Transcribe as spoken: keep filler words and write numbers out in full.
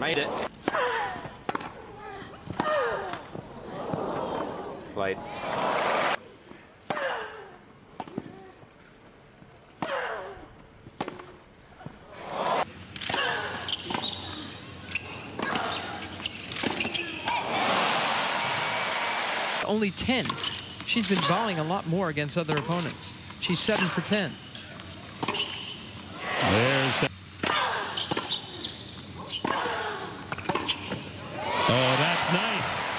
Made it. Played. Only ten. She's been volleying a lot more against other opponents. She's seven for ten. There's that. Oh, that's nice.